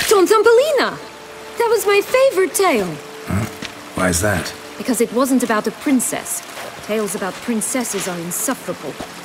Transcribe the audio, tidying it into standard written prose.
worked on Thumbelina! That was my favorite tale. Huh? Why is that? Because it wasn't about a princess. Tales about princesses are insufferable.